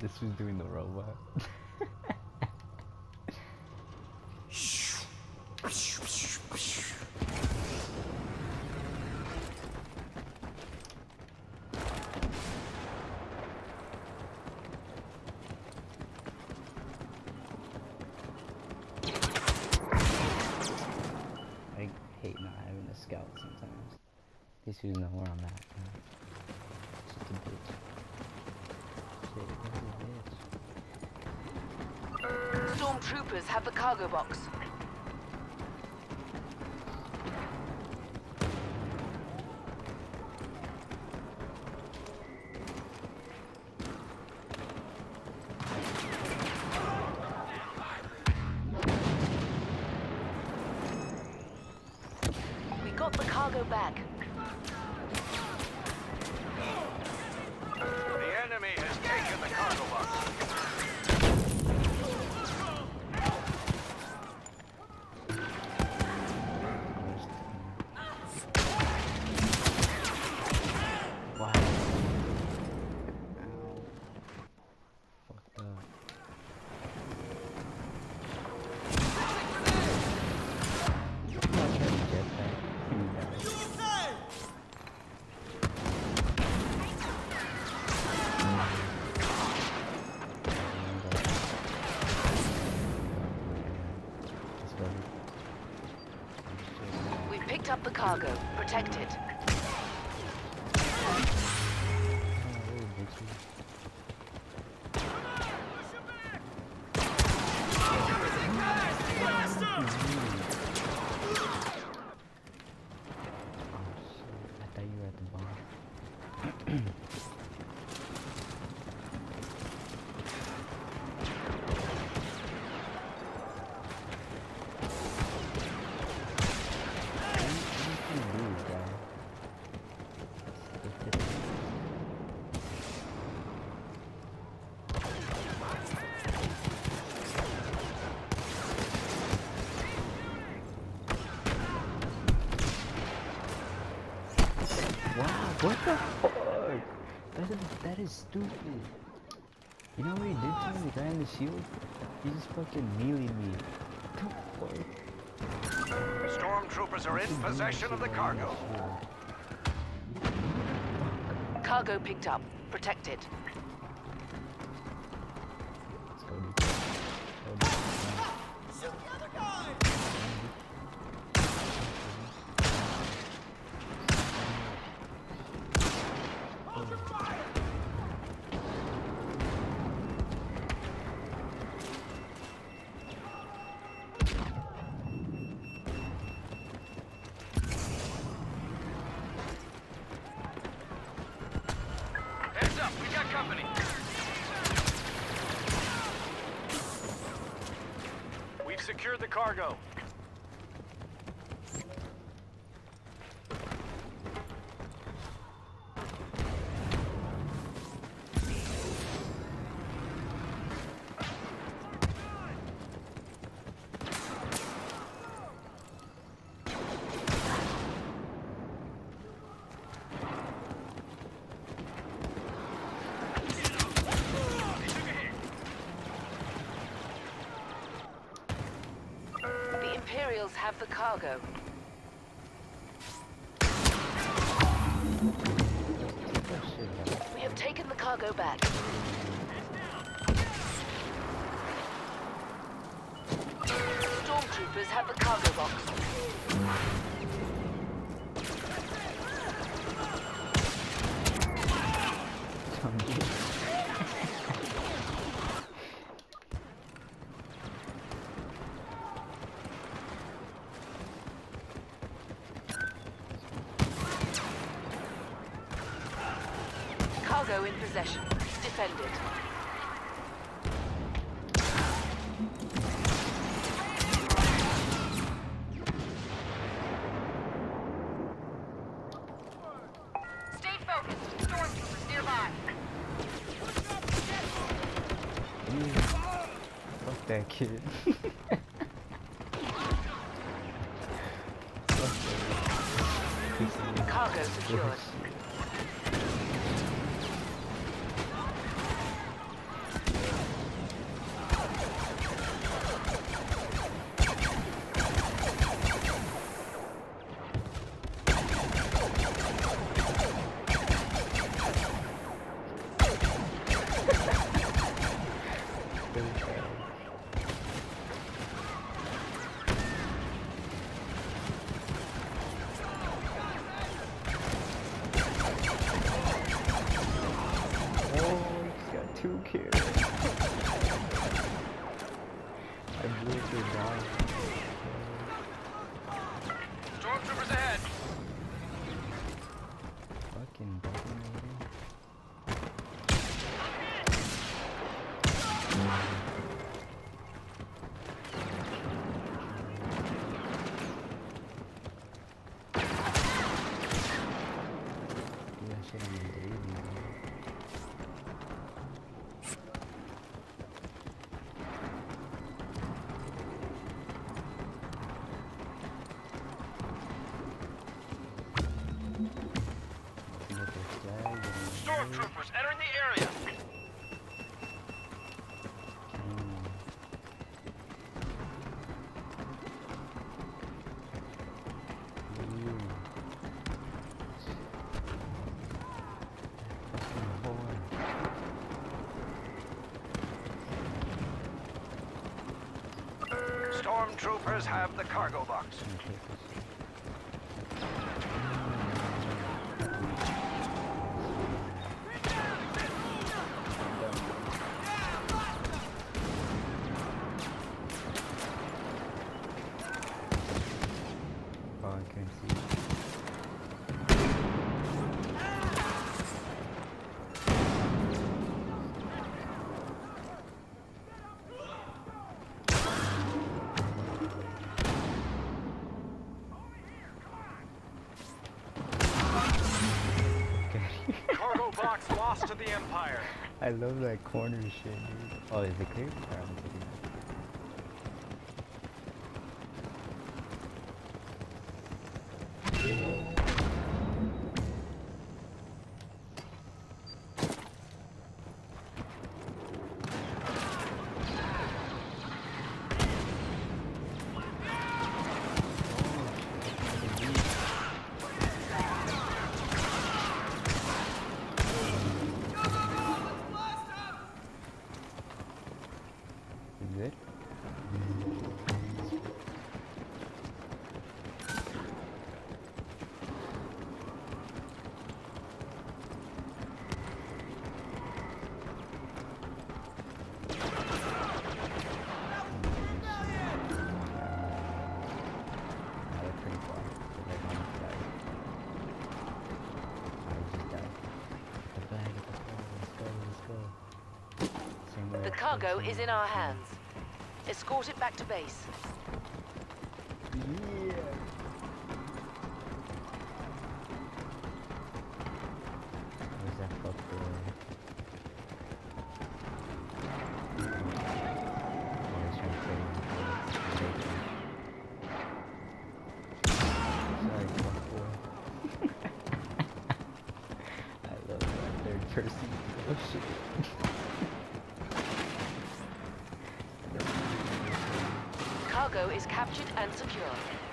This was doing the robot. I hate not having a scout sometimes. This dude know where I'm at. Just a bitch. Shit, what is this? Stormtroopers have the cargo box. We got the cargo back. The enemy has taken the cargo box. Wow. Ow. Fucked up. I'm not trying to get that. You guys. We picked up the cargo. Protect it. I thought you were at the bar. Wow, what the fuck? That is stupid. You know what he did to me? The guy in the shield? He just fucking melee me. What the fuck? Stormtroopers are in possession of the cargo. Cargo picked up. Protect it. Let's go, dude. Shoot the other guy! Heads up, we got company. We've secured the cargo. The Imperials have the cargo. We have taken the cargo back. Stormtroopers have the cargo box. Cargo in possession. Defend it. Stay focused. Stormtroopers nearby. Fuck that kid. Cargo secured. here. I blew it through down. Stormtroopers ahead. Fucking detonator. Do that shit on the daily, man. You got their flag and Stormtroopers entering the area. Stormtroopers have the cargo box. Oh, I can't see. Cargo box lost to the Empire. I love that corner shit, dude. Oh, is it clear? Alright, let's do that. Is it? The cargo is in our hands. Escort it back to base. Yeah. Where's that fucker? Oh, he's trying to kill him. Sorry, fuckboy. I love that third person. Oh shit. Cargo is captured and secure.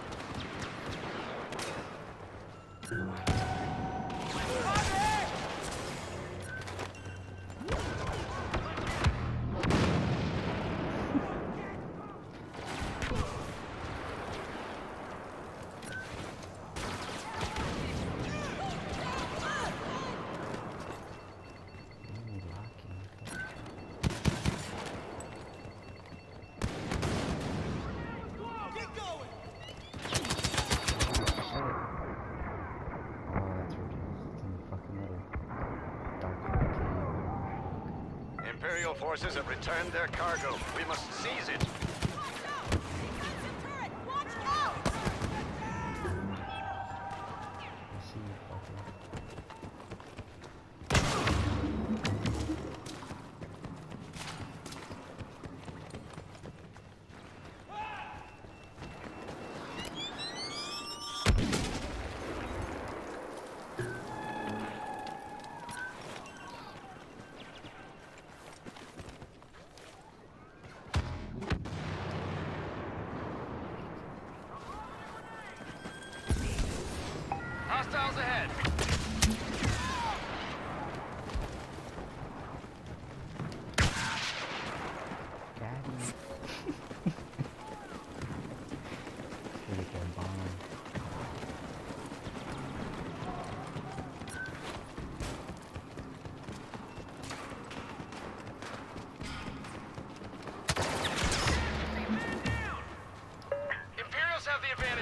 Imperial forces have returned their cargo. We must seize it. Hostiles ahead.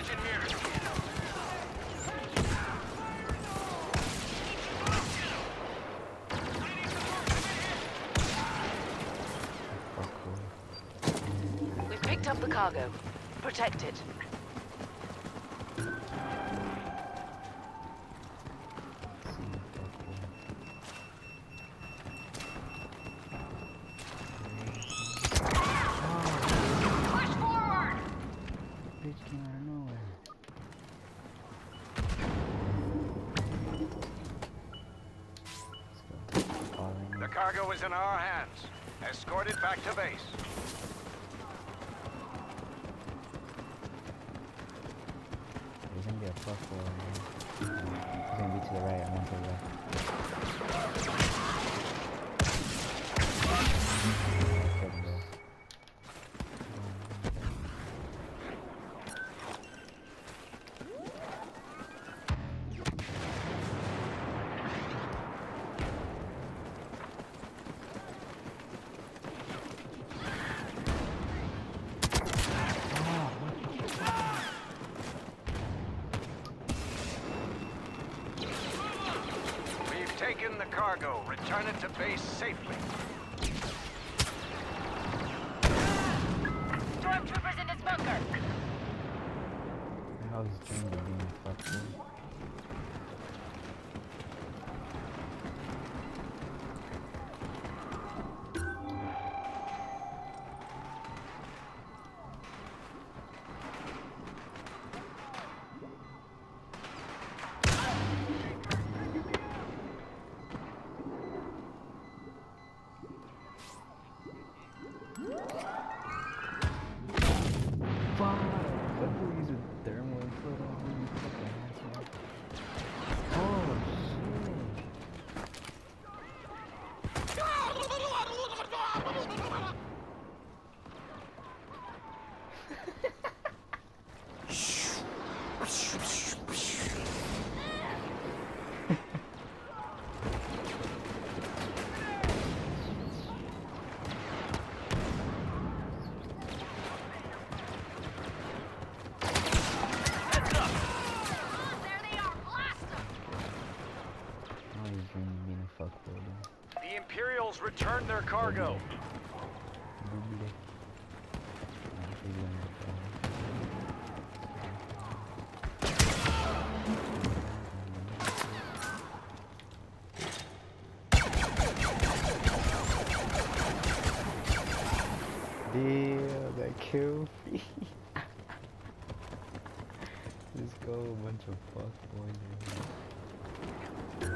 engine here. We've picked up the cargo. Protect it. Bitch came out of nowhere. Let's go. Following The me. cargo is in our hands. Escort it back to base. There's gonna be a fuckboy right here. He's gonna be to the right, I'm on to the left. Fuck, bro. We've taken the cargo. Return it to base safely. Stormtroopers in this bunker. How he's trained to being a fuckboy. Fuck! That boy used a thermal input on me, you fucking asshole. Oh Now he's dreaming of being a fuckboy, dude. The Imperials returned their cargo. Boobity. Nah, he's gonna get Damn, that kill free. Let's go, a bunch of fuckboys in here.